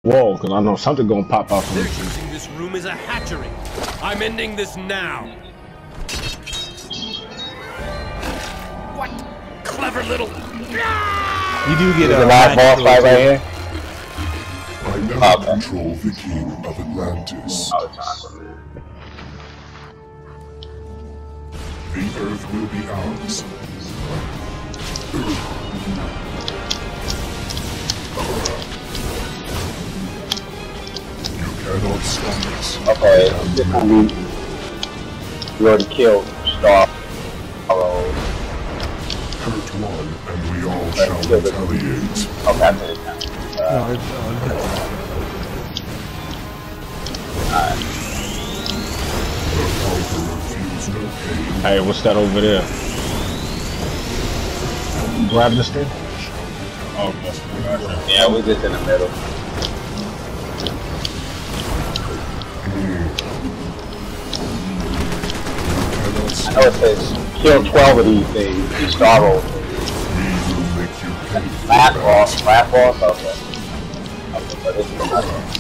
wall, because I know something gonna pop out from They're this. using this room as a hatchery. I'm ending this now. What clever little... You do get a last boss fight right here. I now control the king of Atlantis. The earth will be ours. You cannot stop us. Okay, this one we already killed Starro. Hurt one, and we all shall retaliate. Okay, I made it now. Alright. The conqueror feels no pain. Hey, what's that over there? Grab this thing? Oh, okay. Yeah, we just in the middle. I know it says kill 12 of these things, these Starro. Last boss, okay. Okay, but this is another one.